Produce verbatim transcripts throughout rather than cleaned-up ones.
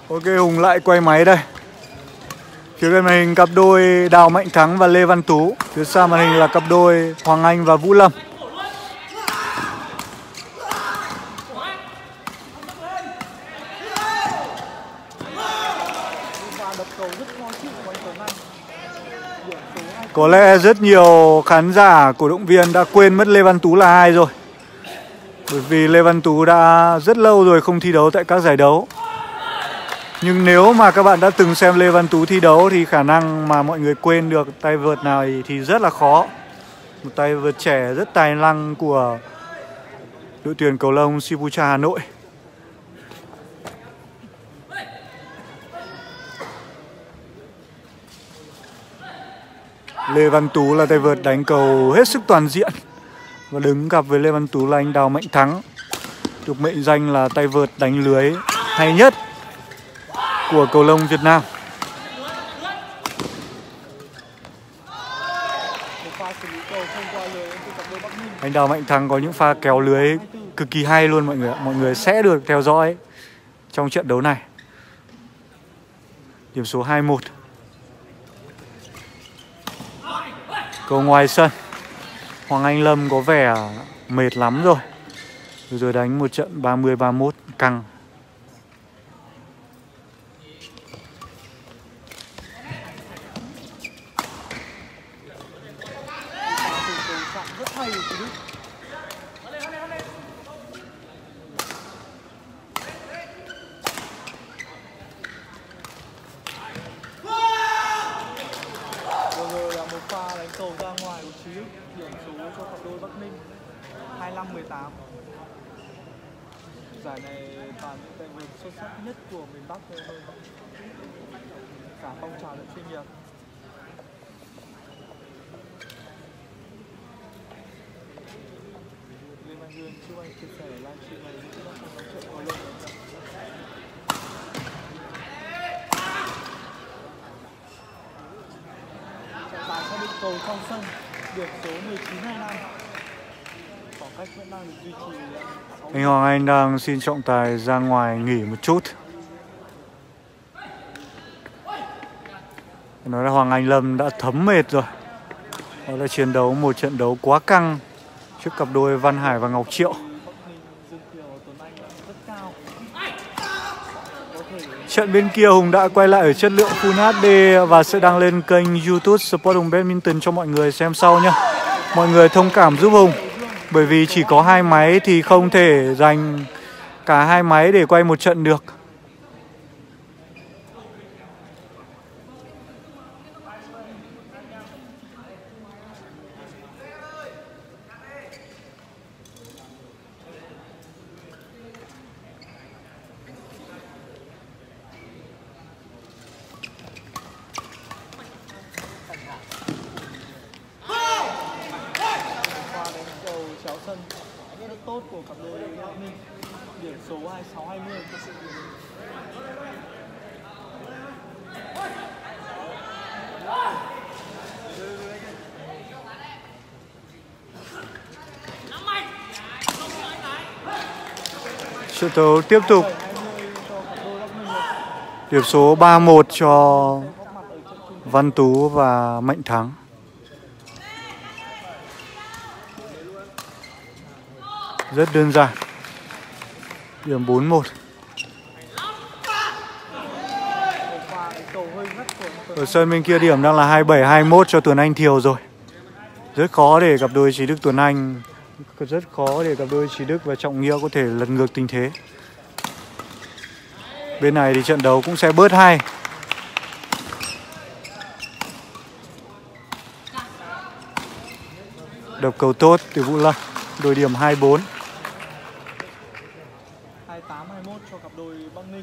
Ok, Hùng lại quay máy đây. Phía bên màn hình cặp đôi Đào Mạnh Thắng và Lê Văn Tú. Phía xa màn hình là cặp đôi Hoàng Anh và Vũ Lâm. Có lẽ rất nhiều khán giả cổ động viên đã quên mất Lê Văn Tú là ai rồi. Bởi vì Lê Văn Tú đã rất lâu rồi không thi đấu tại các giải đấu. Nhưng nếu mà các bạn đã từng xem Lê Văn Tú thi đấu thì khả năng mà mọi người quên được tay vợt nào thì rất là khó. Một tay vợt trẻ rất tài năng của đội tuyển cầu lông Sipucha Hà Nội. Lê Văn Tú là tay vợt đánh cầu hết sức toàn diện. Và đứng cặp với Lê Văn Tú là anh Đào Mạnh Thắng, được mệnh danh là tay vợt đánh lưới hay nhất của cầu lông Việt Nam. Anh Đào Mạnh Thắng có những pha kéo lưới cực kỳ hay luôn mọi người ạ. Mọi người sẽ được theo dõi trong trận đấu này. Điểm số hai một. Cầu ngoài sân, Hoàng Anh Lâm có vẻ mệt lắm rồi. Vừa rồi đánh một trận ba mươi ba mươi mốt căng. hai lăm mười tám. Giải này toàn những tay vợt xuất sắc nhất của miền Bắc thôi, cả phong trào lẫn chuyên nghiệp. Lê Văn Hương chưa anh chia sẻ livestream này cũng đã không nói chuyện có lên rồi. Trọng tài xác định cầu trong sân, điểm số mười chín hai năm. Anh Hoàng Anh đang xin trọng tài ra ngoài nghỉ một chút. Nói là Hoàng Anh Lâm đã thấm mệt rồi. Đó là chiến đấu một trận đấu quá căng trước cặp đôi Văn Hải và Ngọc Triệu. Trận bên kia Hùng đã quay lại ở chất lượng Full hát đê và sẽ đăng lên kênh YouTube Sport Hùng Badminton cho mọi người xem sau nhé. Mọi người thông cảm giúp Hùng, bởi vì chỉ có hai máy thì không thể dành cả hai máy để quay một trận được. Tốt của cặp đôi Bắc Ninh, điểm số hai mươi sáu hai mươi. Trận đấu tiếp tục. Điểm số ba một cho Văn Tú và Mạnh Thắng. Rất đơn giản. Điểm bốn một. Ở sân bên kia điểm đang là hai mươi bảy hai mươi mốt cho Tuấn Anh Thiều rồi. Rất khó để cặp đôi Chí Đức Tuấn Anh, rất khó để cặp đôi Chí Đức và Trọng Nghĩa có thể lật ngược tình thế. Bên này thì trận đấu cũng sẽ bớt hay. Đập cầu tốt từ Vũ Lâm, đội điểm hai bốn. hai mươi tám hai mươi mốt cho cặp đôi Bắc Ninh.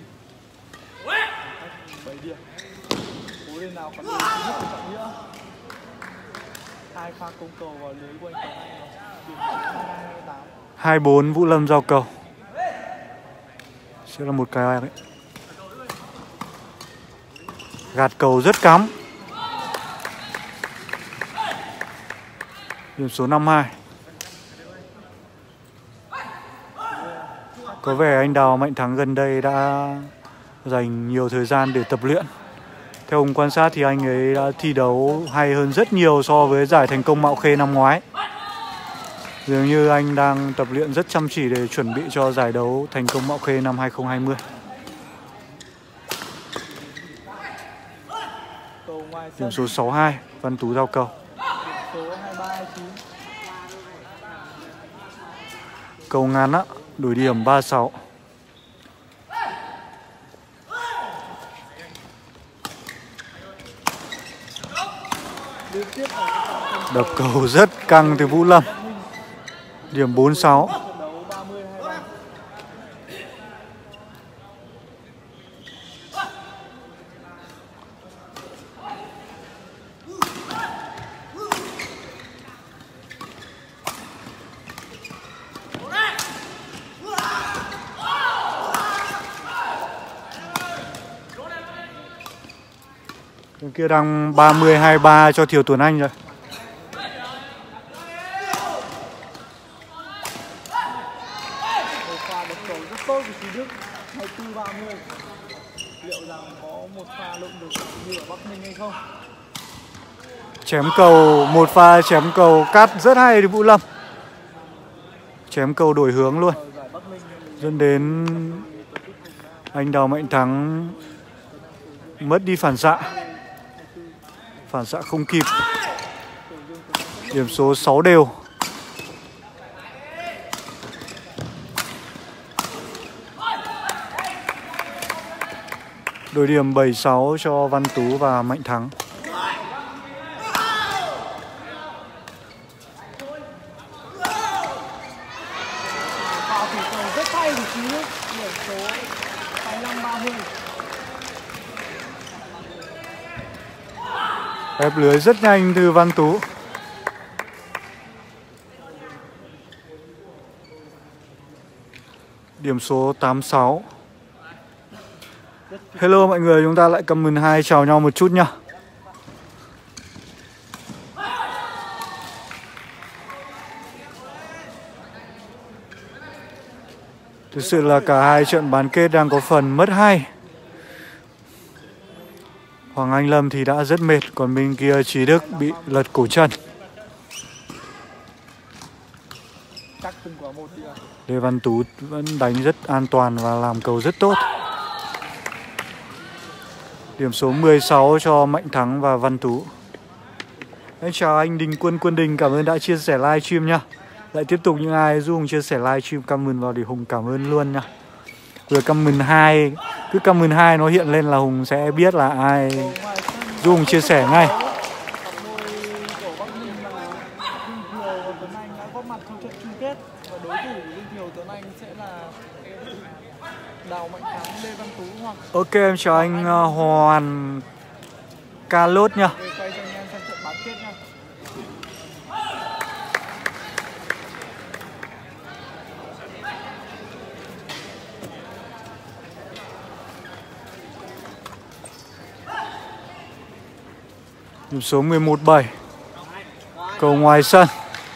bảy điểm. Cố lên nào cặp đôi Chí Đức và Trọng Nghĩa. Hai pha công cầu vào lưới của anh Tuấn Anh. Điểm hai mươi tám. hai bốn Vũ Lâm giao cầu. Sẽ là một cái đấy. Gạt cầu rất cắm. Điểm số năm hai. Có vẻ anh Đào Mạnh Thắng gần đây đã dành nhiều thời gian để tập luyện. Theo Hùng quan sát thì anh ấy đã thi đấu hay hơn rất nhiều so với giải thành công Mạo Khê năm ngoái. Dường như anh đang tập luyện rất chăm chỉ để chuẩn bị cho giải đấu thành công Mạo Khê năm hai không hai không. Điểm số sáu hai, Văn Tú giao cầu. Cầu ngắn á, đổi điểm ba sáu. Đập cầu rất căng từ Vũ Lâm. Điểm bốn sáu. Bên kia đang ba mươi hai ba cho Thiều Tuấn Anh rồi. Một pha đánh cầu rất tốt của Trí Đức, hai mươi tư ba mươi. Liệu rằng có một pha lộn được như ở Bắc Ninh hay không? Chém cầu, một pha chém cầu cắt rất hay từ Vũ Lâm. Chém cầu đổi hướng luôn, dẫn đến anh Đào Mạnh Thắng mất đi phản xạ. Phản xạ không kịp. Điểm số sáu đều. Đổi điểm bảy sáu cho Văn Tú và Mạnh Thắng. Pha thủ cầu rất hay của Trí Đức, điểm số hai mươi lăm ba mươi. Ép lưới rất nhanh từ Văn Tú. Điểm số tám sáu. Hello mọi người, chúng ta lại comment hai chào nhau một chút nhá. Thực sự là cả hai trận bán kết đang có phần mất hay. Hoàng Anh Lâm thì đã rất mệt, còn bên kia Trí Đức bị lật cổ chân. Lê Văn Tú vẫn đánh rất an toàn và làm cầu rất tốt. Điểm số mười sáu cho Mạnh Thắng và Văn Tú. Anh chào anh Đình Quân Quân Đình, cảm ơn đã chia sẻ live stream nha. Lại tiếp tục những ai giúp Hùng chia sẻ live stream comment vào để Hùng cảm ơn luôn nha. Vừa comment hai, cứ comment hai nó hiện lên là Hùng sẽ biết là ai giúp Hùng chia sẻ ngay. Ok, em chào anh uh, Hoàn Carlos nha. Điểm số mười một bảy. Cầu ngoài sân.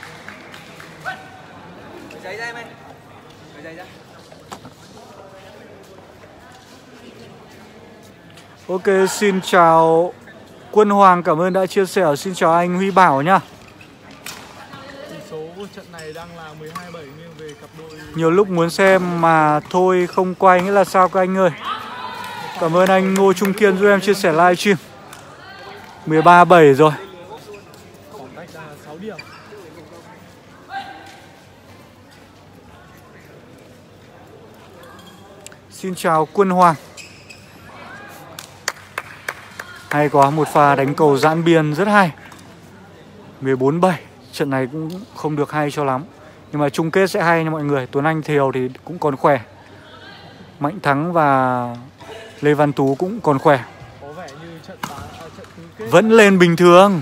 Ok, xin chào Quân Hoàng, cảm ơn đã chia sẻ. Xin chào anh Huy Bảo nhá. Tỷ số của trận này đang là mười hai bảy nghiêng về cặp đôi. Nhiều lúc muốn xem mà thôi không quay nghĩa là sao các anh ơi. Cảm ơn anh Ngô Trung Kiên giúp em chia sẻ live stream. mười ba bảy rồi. Khoảng cách là sáu điểm. Xin chào Quân Hoàng. Hay quá, một pha đánh cầu giãn biên rất hay. mười bốn bảy. Trận này cũng không được hay cho lắm, nhưng mà chung kết sẽ hay nha mọi người. Tuấn Anh Thiều thì cũng còn khỏe. Mạnh Thắng và Lê Văn Tú cũng còn khỏe. Có vẻ như trận bán, à, trận tứ kết vẫn lên bình thường.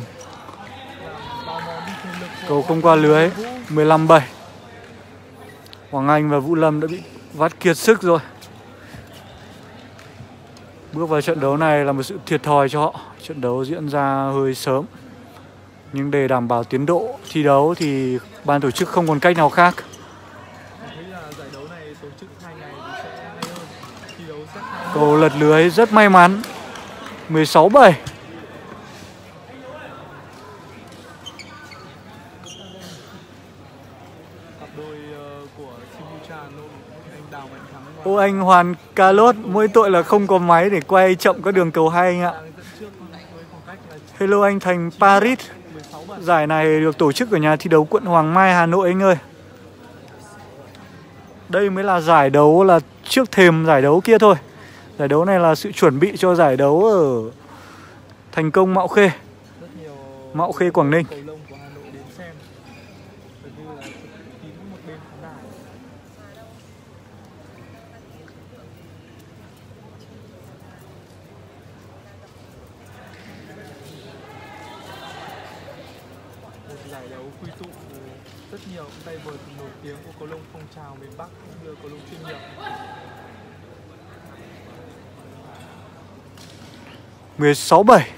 Cầu không qua lưới. Mười lăm bảy. Hoàng Anh và Vũ Lâm đã bị vắt kiệt sức rồi. Bước vào trận đấu này là một sự thiệt thòi cho họ. Trận đấu diễn ra hơi sớm, nhưng để đảm bảo tiến độ thi đấu thì ban tổ chức không còn cách nào khác. Cầu lật lưới rất may mắn. mười sáu bảy. Cặp đôi uh, của Sibucha Hà Nội, anh Đào Mạnh Thắng và Ô anh Hoàn Carlos, mỗi tội là không có máy để quay chậm các đường cầu hay anh ạ. đang dẫn trước với khoảng cách là Hello anh Thành Paris. mười sáu bảy. Giải này được tổ chức ở nhà thi đấu quận Hoàng Mai, Hà Nội anh ơi. Đây mới là giải đấu là trước thềm giải đấu kia thôi. Giải đấu này là sự chuẩn bị cho giải đấu ở Thành Công Mạo Khê, Rất nhiều Mạo Khê Quảng Ninh. cầu lông của Hà Nội đến xem. Gần như là kín một bên khán đài. Một giải đấu quy tụ rất nhiều tay vợt nổi tiếng của cầu lông phong trào miền Bắc cũng như cầu lông chuyên nghiệp. mười sáu bảy.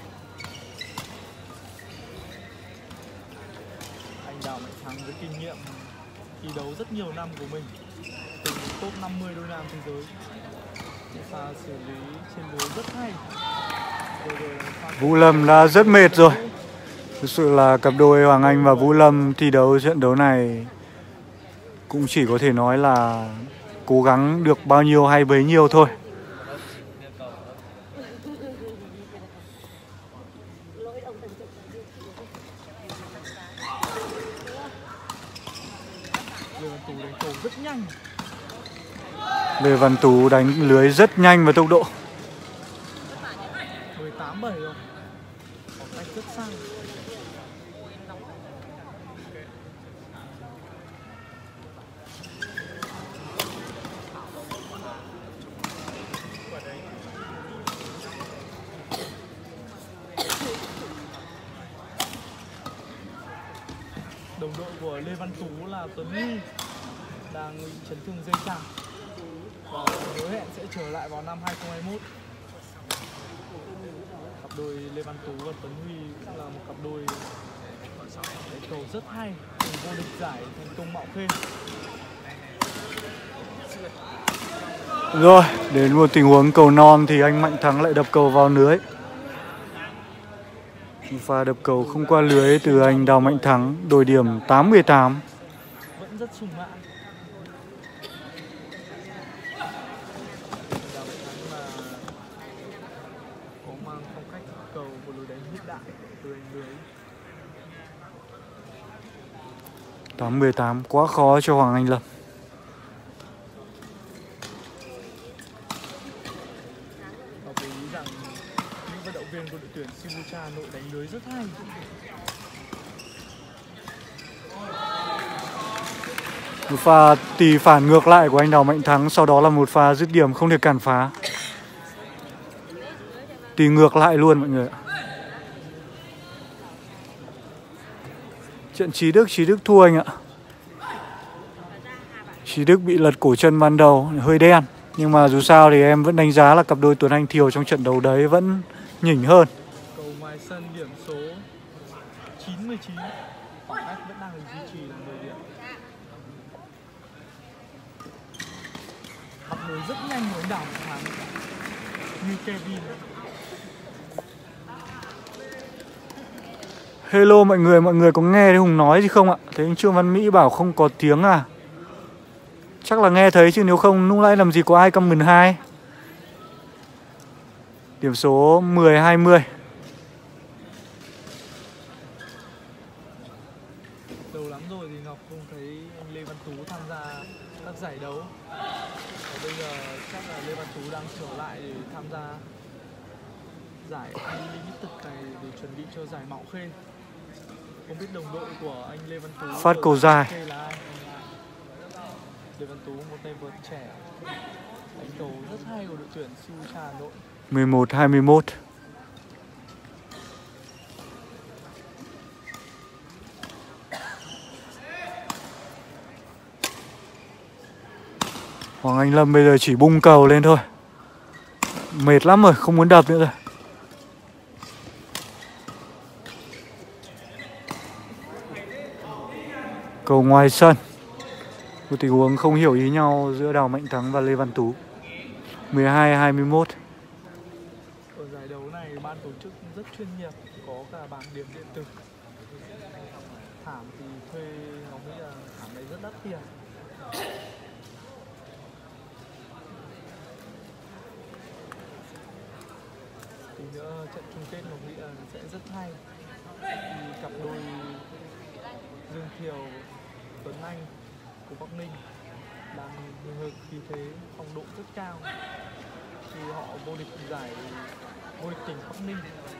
Anh Đào Mạnh Thắng với kinh nghiệm thi đấu rất nhiều năm của mình, từng top năm mươi đôi nam thế giới, những pha xử lý trên lưới rất hay. Rồi rồi là pha Vũ Lâm đã rất mệt rồi. Thực sự là cặp đôi Hoàng Anh và Vũ Lâm thi đấu trận đấu này cũng chỉ có thể nói là cố gắng được bao nhiêu hay bấy nhiêu thôi. Lê Văn Tú đánh cầu rất nhanh. Lê Văn Tú đánh lưới rất nhanh và tốc độ. mười tám bảy rồi, khoảng cách rất xa. Đồng đội của Lê Văn Tú là Tuấn Huy đang bị chấn thương dây chằng và hứa hẹn sẽ trở lại vào năm hai không hai mốt. Cặp đôi Lê Văn Tú và Tuấn Huy cũng là một cặp đôi đánh cầu rất hay, cùng vô địch giải Thành Công Mạo Khê. Rồi, đến một tình huống cầu non thì anh Mạnh Thắng lại đập cầu vào lưới. Một pha đập cầu không qua lưới từ anh Đào Mạnh Thắng, đổi điểm tám mười tám. Vẫn rất sung mãn. Đào Mạnh Thắng là có mang phong cách cầu một lối đánh hiện đại từ đánh lưới. tám mười tám quá khó cho Hoàng Anh Lâm. Và tôi nghĩ rằng những vận động viên của đội tuyển Sibucha Hà Nội đánh lưới rất hay. Một pha tì phản ngược lại của anh Đào Mạnh Thắng, sau đó là một pha dứt điểm không thể cản phá. Tì ngược lại luôn mọi người ạ. Trận Chí Đức, Chí Đức thua anh ạ. Chí Đức bị lật cổ chân ban đầu, hơi đen. Nhưng mà dù sao thì em vẫn đánh giá là cặp đôi Tuấn Anh Thiều trong trận đấu đấy vẫn nhỉnh hơn. Cầu ngoài sân điểm số chín mươi chín, khoảng cách vẫn đang được duy trì là mười điểm. Bắt lưới rất nhanh của anh Đào Mạnh Thắng như Kevin. Hello mọi người, mọi người có nghe thấy Hùng nói gì không ạ? Thấy anh Trương Văn Mỹ bảo không có tiếng à? Chắc là nghe thấy chứ nếu không lúc nãy làm gì có ai comment hai. Điểm số mười hai mươi. Lâu lắm rồi thì Ngọc không thấy anh Lê Văn Tú tham gia các giải đấu. Và bây giờ chắc là Lê Văn Tú đang trở lại để tham gia giải Unlimited này để chuẩn bị cho giải Mạo Khê. Không biết đồng đội của anh Lê Văn Tú Phát cầu dài. là ai? Lê Văn Tú một tay vợt trẻ đánh cầu rất hay của đội tuyển Sibucha Hà Nội. mười một hai mươi mốt. Hoàng Anh Lâm bây giờ chỉ bung cầu lên thôi. Mệt lắm rồi, không muốn đập nữa rồi. Cầu ngoài sân. Một tình huống không hiểu ý nhau giữa Đào Mạnh Thắng và Lê Văn Tú. mười hai hai mươi mốt. Ở giải đấu này ban tổ chức rất chuyên nghiệp, có cả bảng điểm điện tử. Thảm thì thuê, nó nghĩ là thảm này rất đắt tiền. Tí nữa trận chung kết nó nghĩ là sẽ rất hay. Thì cặp đôi Dương Thiều, Tuấn Anh của Bắc Ninh đang hừng hực khí thế, phong độ rất cao khi họ vô địch giải vô địch tỉnh Bắc Ninh.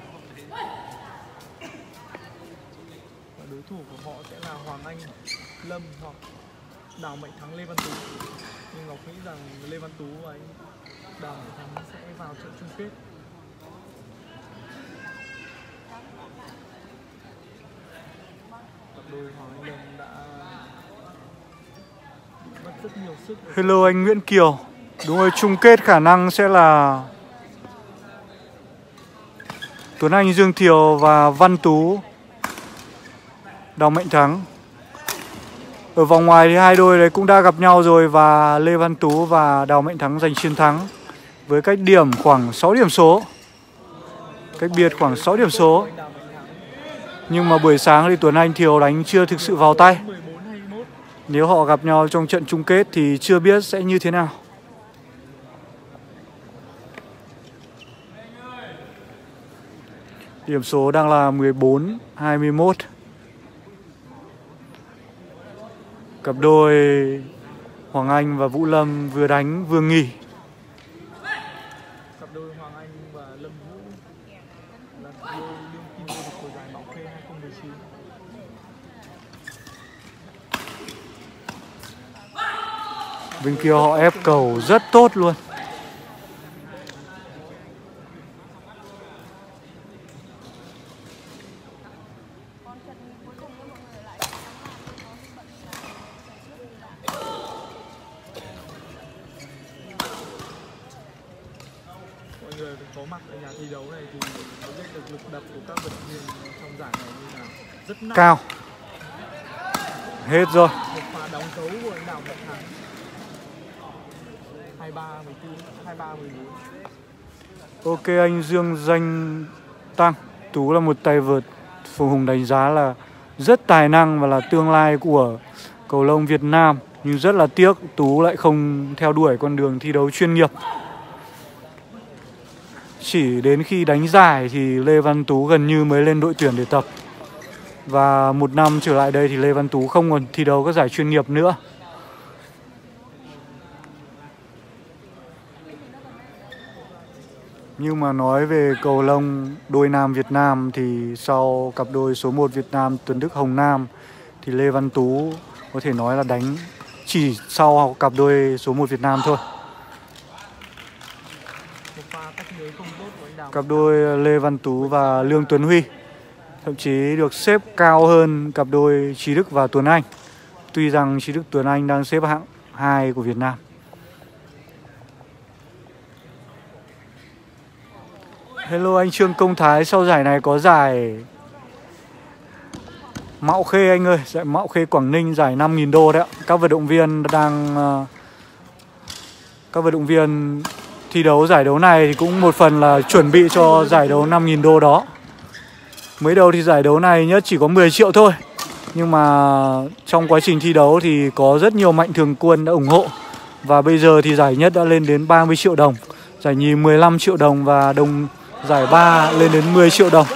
Và đối thủ của họ sẽ là Hoàng Anh, Lâm hoặc Đào Mạnh Thắng, Lê Văn Tú. Nhưng Ngọc nghĩ rằng Lê Văn Tú và anh Đào Mạnh Thắng sẽ vào trận chung kết. Cặp đôi Hoàng Anh Lâm đã mất rất nhiều sức. Hello anh Nguyễn Kiều. Đúng rồi, chung kết khả năng sẽ là Tuấn Anh, Dương Thiều và Văn Tú, Đào Mạnh Thắng. Ở vòng ngoài thì hai đôi đấy cũng đã gặp nhau rồi và Lê Văn Tú và Đào Mạnh Thắng giành chiến thắng với cách điểm khoảng sáu điểm số. Cách biệt khoảng sáu điểm số. Nhưng mà buổi sáng thì Tuấn Anh Thiều đánh chưa thực sự vào tay. Nếu họ gặp nhau trong trận chung kết thì chưa biết sẽ như thế nào. Điểm số đang là mười bốn hai mươi mốt. Cặp đôi Hoàng Anh và Vũ Lâm vừa đánh vừa nghỉ. Cặp đôi Hoàng Anh và Lâm Vũ là cặp đôi đương kim vô địch của giải Mạo Khê hai không một chín. Bên kia họ ép cầu rất tốt luôn. Mọi người có mặt ở nhà thi đấu này thì mới biết được lực đập của các vận động viên trong giải này như nào. Rất nặng. Cao. Hết rồi. Một pha đóng dấu của anh Đào Mạnh Thắng. hai ba mười bốn, hai ba mười bốn. Ok, anh Dương Danh Tăng. Tú là một tay vợt Phùng Hùng đánh giá là rất tài năng và là tương lai của cầu lông Việt Nam. Nhưng rất là tiếc Tú lại không theo đuổi con đường thi đấu chuyên nghiệp. Chỉ đến khi đánh giải thì Lê Văn Tú gần như mới lên đội tuyển để tập. Và một năm trở lại đây thì Lê Văn Tú không còn thi đấu các giải chuyên nghiệp nữa. Nhưng mà nói về cầu lông đôi nam Việt Nam thì sau cặp đôi số một Việt Nam Tuấn Đức Hồng Nam thì Lê Văn Tú có thể nói là đánh chỉ sau cặp đôi số một Việt Nam thôi. Cặp đôi Lê Văn Tú và Lương Tuấn Huy thậm chí được xếp cao hơn cặp đôi Trí Đức và Tuấn Anh. Tuy rằng Trí Đức Tuấn Anh đang xếp hạng hai của Việt Nam. Hello anh Trương Công Thái, sau giải này có giải Mạo Khê anh ơi, giải Mạo Khê Quảng Ninh, giải năm nghìn đô đấy ạ. Các vận động viên đang các vận động viên thi đấu giải đấu này thì cũng một phần là chuẩn bị cho giải đấu năm nghìn đô đó. Mới đầu thì giải đấu này nhất chỉ có mười triệu thôi. Nhưng mà trong quá trình thi đấu thì có rất nhiều mạnh thường quân đã ủng hộ. Và bây giờ thì giải nhất đã lên đến ba mươi triệu đồng, giải nhì mười lăm triệu đồng và đồng giải ba lên đến mười triệu đồng.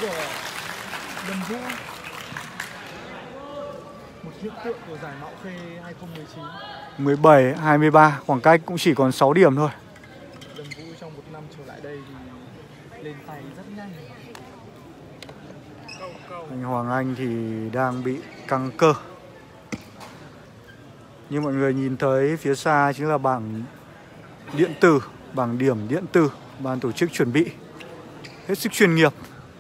Một hiện tượng của giải Mạo Khê hai không một chín. mười bảy hai mươi ba, khoảng cách cũng chỉ còn sáu điểm thôi. Lâm Vũ trong một năm trở lại đây thì lên tay rất nhanh. Anh Hoàng Anh thì đang bị căng cơ. Như mọi người nhìn thấy phía xa chính là bảng điện tử, bảng điểm điện tử ban tổ chức chuẩn bị hết sức chuyên nghiệp.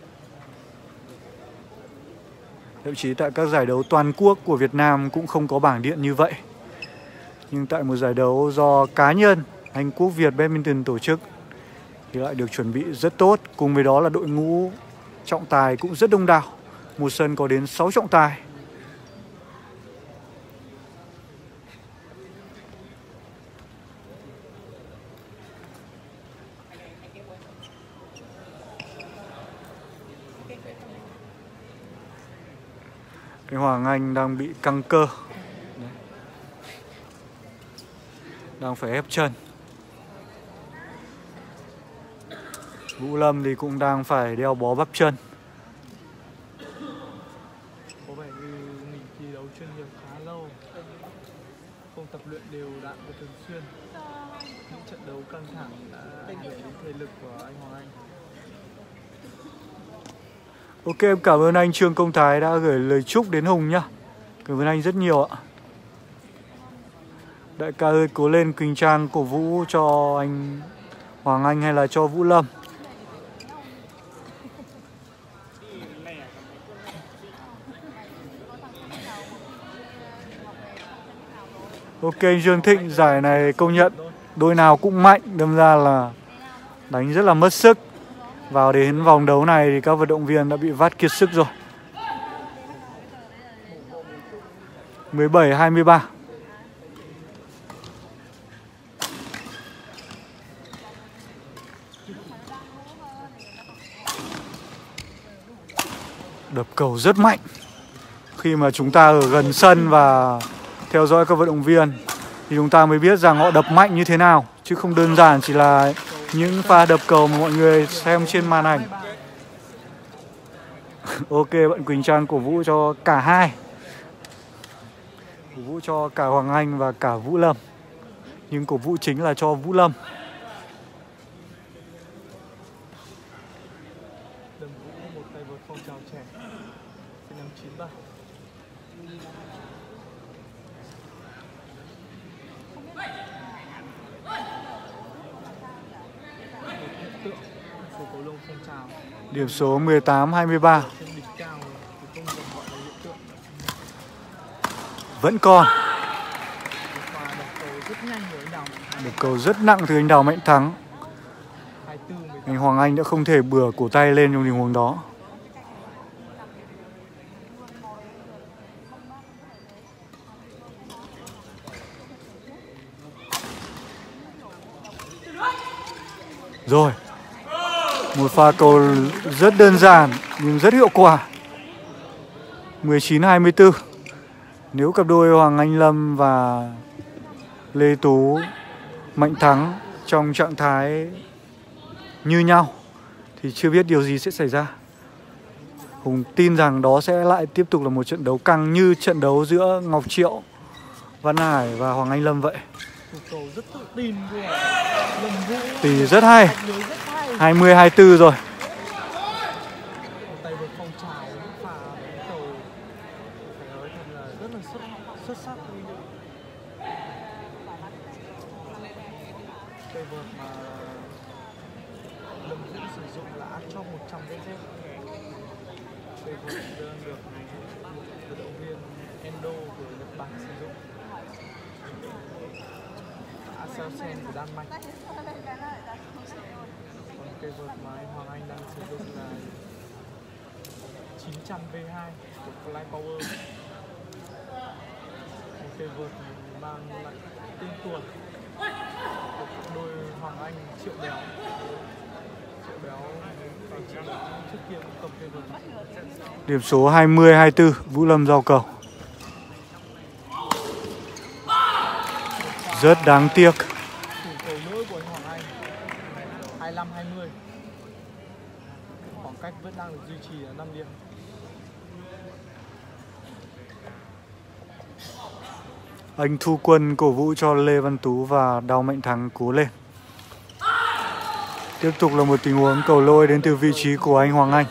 Thậm chí tại các giải đấu toàn quốc của Việt Nam cũng không có bảng điện như vậy. Nhưng tại một giải đấu do cá nhân Anh Quốc Việt Badminton tổ chức thì lại được chuẩn bị rất tốt. Cùng với đó là đội ngũ trọng tài cũng rất đông đảo. Một sân có đến sáu trọng tài. Cái Hoàng Anh đang bị căng cơ. Đấy. Đang phải ép chân. Vũ Lâm thì cũng đang phải đeo bó bắp chân. Có vẻ như nghỉ thi đấu chuyên nghiệp khá lâu, không tập luyện đều đặn và thường xuyên. Những trận đấu căng thẳng đã ảnh hưởng đến thể lực của anh Hoàng Anh. Ok, em cảm ơn anh Trương Công Thái đã gửi lời chúc đến Hùng nhá. Cảm ơn anh rất nhiều ạ. Đại ca ơi, cố lên, Quỳnh Trang cổ vũ cho anh Hoàng Anh hay là cho Vũ Lâm? Ok, anh Dương Thịnh, giải này công nhận đôi nào cũng mạnh, đâm ra là đánh rất là mất sức. Vào đến vòng đấu này thì các vận động viên đã bị vắt kiệt sức rồi. mười bảy hai mươi ba. Đập cầu rất mạnh. Khi mà chúng ta ở gần sân và theo dõi các vận động viên thì chúng ta mới biết rằng họ đập mạnh như thế nào, chứ không đơn giản chỉ là những pha đập cầu mà mọi người xem trên màn ảnh. Ok, bạn Quỳnh Trang cổ vũ cho cả hai, cổ vũ cho cả Hoàng Anh và cả Vũ Lâm, nhưng cổ vũ chính là cho Vũ Lâm. Đầm Vũ, một tay vợt phong trào trẻ, sinh năm chín ba. Điểm số mười tám hai mươi ba. Vẫn còn. Đập cầu rất nặng từ anh Đào Mạnh Thắng. Anh Hoàng Anh đã không thể bừa cổ tay lên trong tình huống đó. Rồi. Một pha cầu rất đơn giản nhưng rất hiệu quả. mười chín hai mươi tư. Nếu cặp đôi Hoàng Anh Lâm và Lê Tú Mạnh Thắng trong trạng thái như nhau thì chưa biết điều gì sẽ xảy ra. Hùng tin rằng đó sẽ lại tiếp tục là một trận đấu căng như trận đấu giữa Ngọc Triệu, Văn Hải và Hoàng Anh Lâm vậy. Rất tự tin của Lâm Vũ. Tỷ rất hay. hai mươi hai mươi tư rồi. Tay vợt phong trào những pha đánh cầu phải nói thật là rất là xuất, xuất sắc. Tay vợt mà Lâm Vũ sử dụng là Archon một trăm Z Z. Tay vợt được vận động viên Endo của Nhật Bản sử dụng. Aselsen của Đan Mạch. Còn cây vợt mà anh Hoàng Anh đang sử dụng là chín trăm V hai của Fly Power. Một cây vợt mang lại tên tuổi của đôi Hoàng Anh Triệu Béo. Triệu Béo và Triệu Béo trước kia cũng cầm cây vợt. Điểm số hai mươi hai mươi tư, Vũ Lâm giao cầu. Rất đáng tiếc. Thủ cầu nữa của anh Hoàng Anh hai mươi lăm hai mươi. Khoảng cách vẫn đang được duy trì ở năm điểm. Anh Thu Quân cổ vũ cho Lê Văn Tú và Đào Mạnh Thắng cố lên. Tiếp tục là một tình huống cầu lôi đến từ vị trí của anh Hoàng Anh.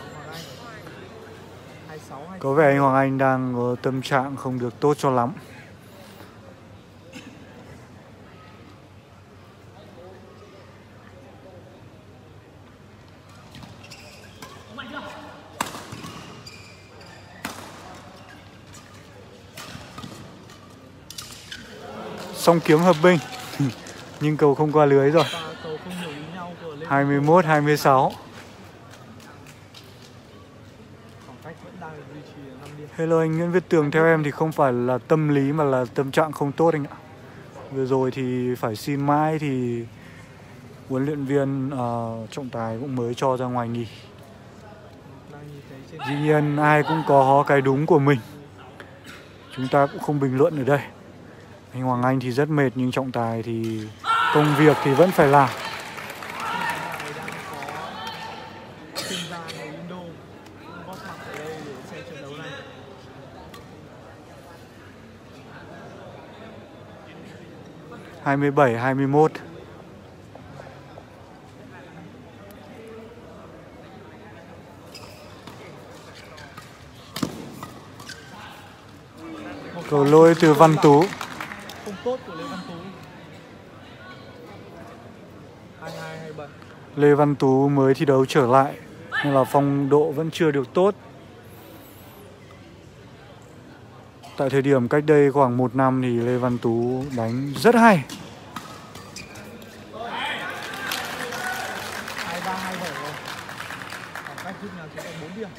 Có vẻ anh Hoàng Anh đang có tâm trạng không được tốt cho lắm. Song kiếm hợp binh. Nhưng cầu không qua lưới rồi. hai mươi mốt hai mươi sáu. Hello anh Nguyễn Viết Tường, theo em thì không phải là tâm lý mà là tâm trạng không tốt anh ạ. Vừa rồi thì phải xin mãi thì huấn luyện viên uh, trọng tài cũng mới cho ra ngoài nghỉ. Dĩ nhiên ai cũng có cái đúng của mình. chúng ta cũng không bình luận ở đây. Anh Hoàng Anh thì rất mệt nhưng trọng tài thì công việc thì vẫn phải làm. hai mươi bảy hai mươi mốt. Cầu lôi từ Văn Tú. Không tốt của Lê Văn Tú. hai hai hai bảy. Lê Văn Tú mới thi đấu trở lại nên là phong độ vẫn chưa được tốt. Tại thời điểm cách đây khoảng một năm thì Lê Văn Tú đánh rất hay. hai ba hai bảy rồi. Khoảng cách rút ngắn chỉ còn bốn điểm.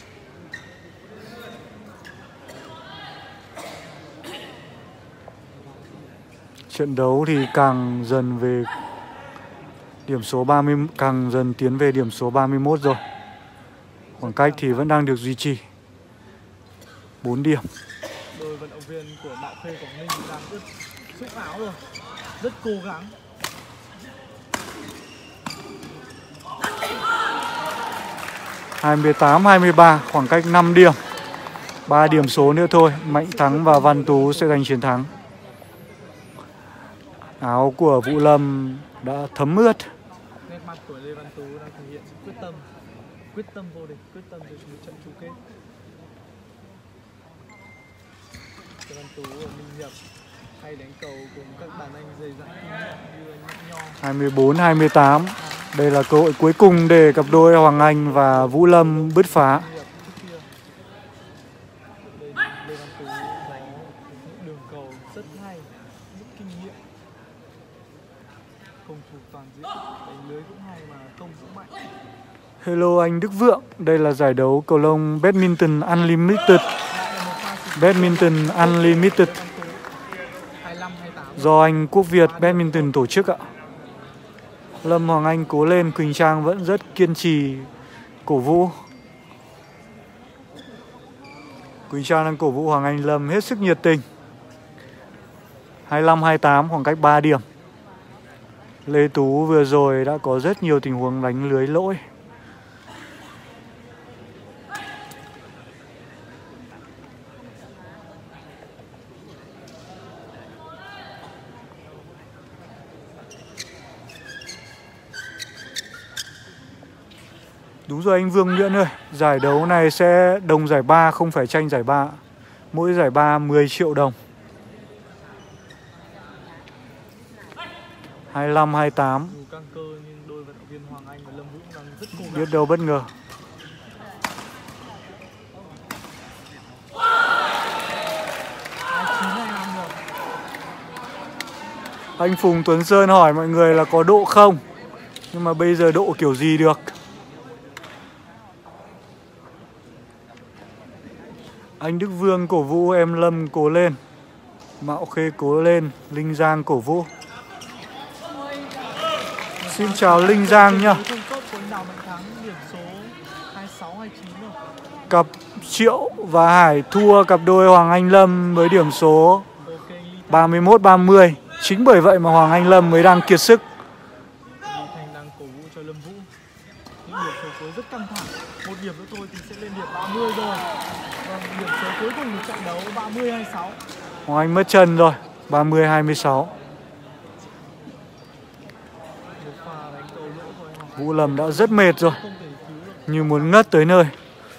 Trận đấu thì càng dần về điểm số ba mươi, càng dần tiến về điểm số ba mươi mốt rồi. Khoảng cách thì vẫn đang được duy trì. bốn điểm. Đôi vận động viên của Mạo Khê Quảng Ninh đang ướt sũng áo rồi. Rất cố gắng. hai mươi tám hai mươi ba, khoảng cách năm điểm. ba điểm số nữa thôi, Mạnh Thắng và Văn Tú sẽ giành chiến thắng. Áo của Vũ Lâm đã thấm ướt. Nét mặt của Lê Văn Tú đang thể hiện sự quyết tâm. Quyết tâm vô địch, quyết tâm về một trận chung kết. Lê Văn Tú ở Ninh Hiệp hay đánh cầu cùng các đàn anh dày dặn kinh nghiệm như anh Nho. hai mươi bốn hai mươi tám. Đây là cơ hội cuối cùng để cặp đôi Hoàng Anh và Vũ Lâm bứt phá. Lê Văn Tú có những đường cầu rất hay, rất kinh nghiệm. Công thủ toàn diện, đánh lưới cũng hay mà công cũng mạnh. Hello anh Đức Vượng, đây là giải đấu cầu lông Badminton Unlimited. Badminton Unlimited do anh Quốc Việt Badminton tổ chức ạ. Lâm Hoàng Anh cố lên, Quỳnh Trang vẫn rất kiên trì cổ vũ. Quỳnh Trang đang cổ vũ Hoàng Anh Lâm hết sức nhiệt tình. hai mươi lăm hai mươi tám, khoảng cách ba điểm. Lê Tú vừa rồi đã có rất nhiều tình huống đánh lưới lỗi. Đúng rồi anh Vương Nguyễn ơi, giải đấu này sẽ đồng giải ba, không phải tranh giải ba. Mỗi giải ba mười triệu đồng. hai mươi lăm hai mươi tám. Biết đâu bất ngờ. Anh Phùng Tuấn Sơn hỏi mọi người là có độ không? Nhưng mà bây giờ độ kiểu gì được? Anh Đức Vương cổ vũ, em Lâm cố lên. Mạo Khê cố lên, Linh Giang cổ vũ. Xin chào Linh Giang nhá. Cặp Triệu và Hải thua cặp đôi Hoàng Anh Lâm với điểm số ba mươi mốt ba mươi. Chính bởi vậy mà Hoàng Anh Lâm mới đang kiệt sức. Thành đang cổ vũ cho Lâm Vũ. Những điểm số cuối rất căng thẳng. Một điểm nữa thôi thì sẽ lên điểm ba mươi rồi. Và điểm số cuối cùng của trận đấu ba mươi hai mươi sáu. Hoàng Anh mất chân rồi, ba mươi hai mươi sáu. Vũ Lâm đã rất mệt rồi, như muốn ngất tới nơi.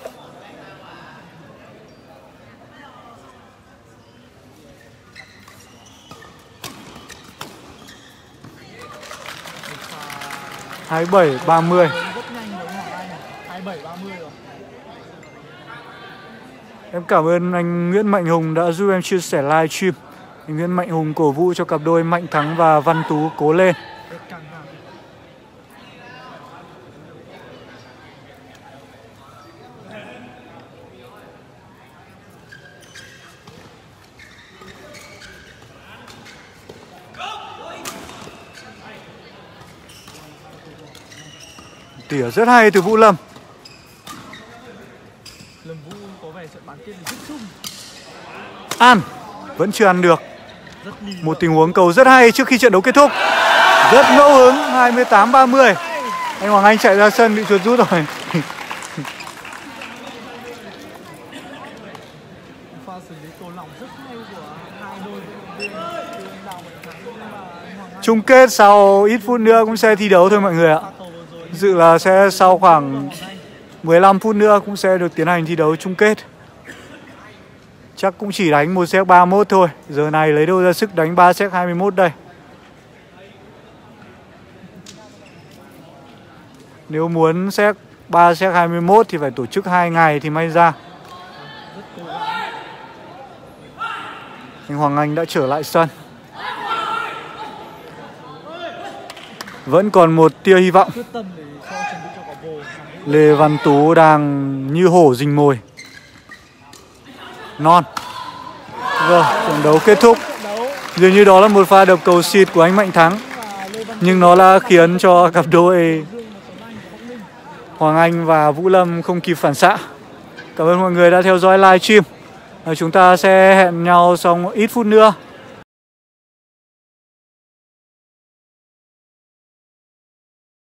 hai mươi bảy ba mươi. Em cảm ơn anh Nguyễn Mạnh Hùng đã giúp em chia sẻ live stream. Anh Nguyễn Mạnh Hùng cổ vũ cho cặp đôi Mạnh Thắng và Văn Tú cố lên. Tỉa rất hay từ Vũ Lâm. Lâm Vũ có vẻ trận bán kết rất chung. An. vẫn chưa ăn được. Rất lì Một tình huống cầu rất hay trước khi trận đấu kết thúc. Rất ngẫu hứng, hai mươi tám ba mươi. Anh Hoàng Anh chạy ra sân bị chuột rút rồi. Pha xử lý cầu lỏng rất hay của hai đôi vận động viên Trương Anh Đào Mạnh Thắng và anh Hoàng Anh. Chung kết sau ít phút nữa cũng sẽ thi đấu thôi mọi người ạ. Dự là sẽ sau khoảng mười lăm phút nữa cũng sẽ được tiến hành thi đấu chung kết. Chắc cũng chỉ đánh một set ba mươi mốt thôi. Giờ này lấy đâu ra sức đánh ba set hai mươi mốt đây. Nếu muốn set ba set hai mươi mốt thì phải tổ chức hai ngày thì may ra. Anh Hoàng Anh đã trở lại sân. Vẫn còn một tia hy vọng. Lê Văn Tú đang như hổ rình mồi. Non. Rồi, trận đấu kết thúc. Dường như đó là một pha đập cầu xịt của anh Mạnh Thắng, nhưng nó đã khiến cho cặp đôi Hoàng Anh và Vũ Lâm không kịp phản xạ. Cảm ơn mọi người đã theo dõi live stream. Chúng ta sẽ hẹn nhau sau ít phút nữa